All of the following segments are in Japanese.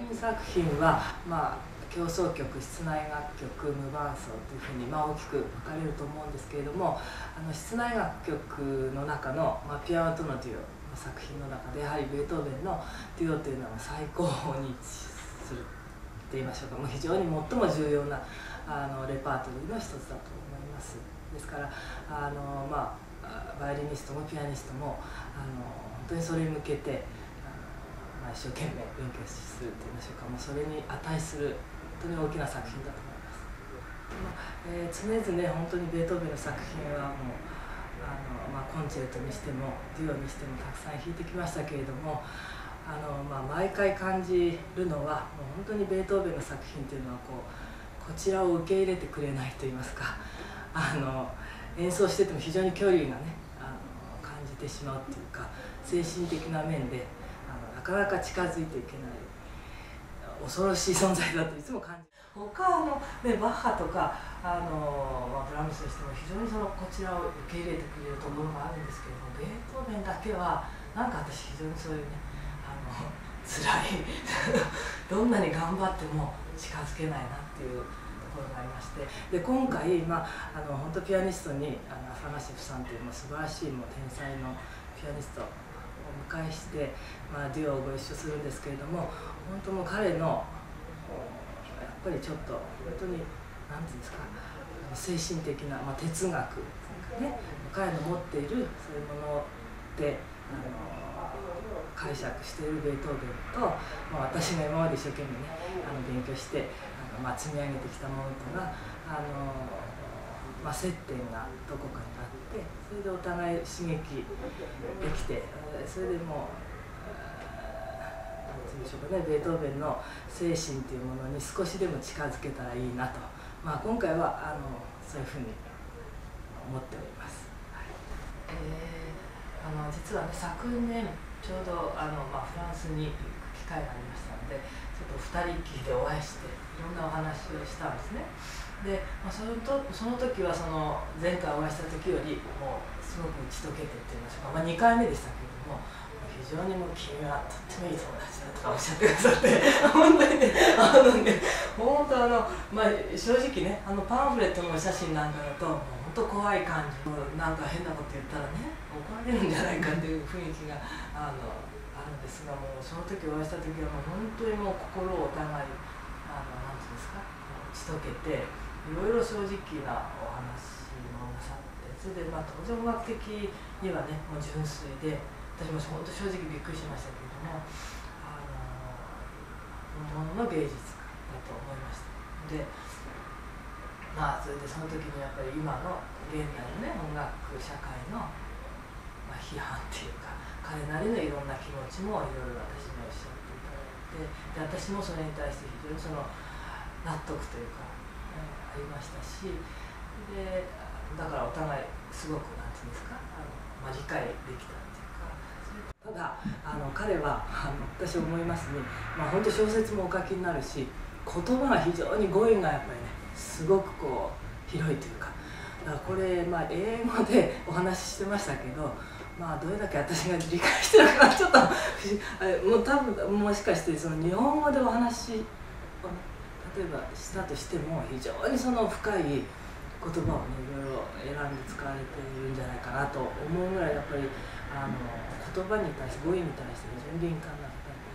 品作品は、協奏曲、室内楽曲、無伴奏というふうに、大きく分かれると思うんですけれども、室内楽曲の中の、ピアノとのデュオの作品の中でやはりベートーベンのデュオというのは最高に位置するといいましょうか、非常に最も重要なレパートリーの一つだと思います。ですからバイオリニストもピアニストも本当にそれに向けて一生懸命勉強するといいましょうか、それに値する本当に大きな作品だと思います。常々本当にベートーベンの作品はもうコンチェルトにしてもデュオにしてもたくさん弾いてきましたけれども、毎回感じるのはもう本当にベートーベンの作品というのはこちらを受け入れてくれないといいますか、演奏してても非常に距離がね感じてしまうというか、精神的な面でなかなか近づいていけない恐ろしい存在だといつも感じ他バッハとかブラームスにしても非常にこちらを受け入れてくれるところがあるんですけれども、ベートーベンだけはなんか私非常にそういうね辛いどんなに頑張っても近づけないなっていうところがありまして、で今回本当ピアニストにアファナシェフさんという素晴らしい天才のピアニストをお迎えして、デュオをご一緒するんですけれども、本当もう彼のやっぱりちょっと本当に何て言うんですか、精神的な、哲学というかね、彼の持っているそういうもので解釈しているベートーベンと、私が今まで一生懸命ね勉強して積み上げてきたものとが接点がどこかにあって、それでお互い刺激できて、それでもう何て言うんでしょうかね、ベートーベンの精神というものに少しでも近づけたらいいなと、今回はそういうふうに思っております。実はね、昨年ちょうどフランスに行く機会がありましたので、ちょっと2人きりでお会いしていろんなお話をしたんですね。で、その時は前回お会いした時よりもうすごく打ち解けてって言いましょうか、2回目でしたけれども、非常にもう君はとってもいい友達だとかおっしゃってくださって、本当にね本当正直ねパンフレットのお写真なんかだと本当怖い感じ、なんか変なこと言ったらね怒られるんじゃないかっていう雰囲気があるんですが、もうその時お会いした時はもう本当にもう心をお互いなんていうんですか、打ち解けていろいろ正直なお話もなさって、それで当然音楽的にはねもう純粋で、私も本当正直びっくりしましたけれども、本物の芸術家だと思いました。でそれでその時にやっぱり今の現代のね音楽社会の批判っていうか、彼なりのいろんな気持ちもいろいろ私におっしゃっていただいて、で私もそれに対して非常に納得というか、ありましたし、でだからお互いすごくなんていうんですか理解できたっていうか。ただ彼は私思いますに、本当小説もお書きになるし、言葉が非常に語彙がやっぱりねすごく広いというか、だからこれ英語でお話ししてましたけど、どれだけ私が理解してるのかなちょっともう多分もしかして日本語でお話を例えばしたとしても非常に深い言葉をねいろいろ選んで使われているんじゃないかなと思うぐらい、やっぱり言葉に対して語彙に対して非常に敏感な方で、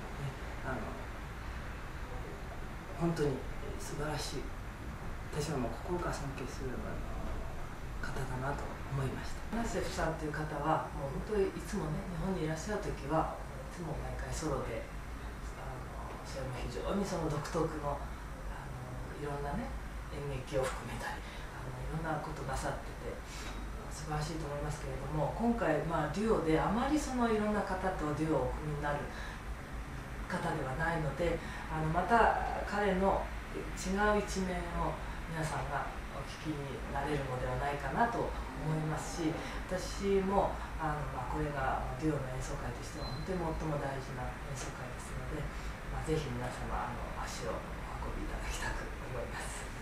本当に素晴らしい、私はもう心から尊敬する方だなと思いました。ナセフさんという方はもう本当にいつもね日本にいらっしゃる時はいつも毎回ソロでそれも非常に独特のいろんなね演劇を含めたりいろんなことなさってて素晴らしいと思いますけれども、今回デュオであまりいろんな方とデュオをお組みになる方ではないので、また彼の違う一面を皆さんがお聞きになれるのではないかなと思いますし、私もこれがデュオの演奏会としては本当に最も大事な演奏会ですので、ぜひ皆様足をお運びいただきたく思います。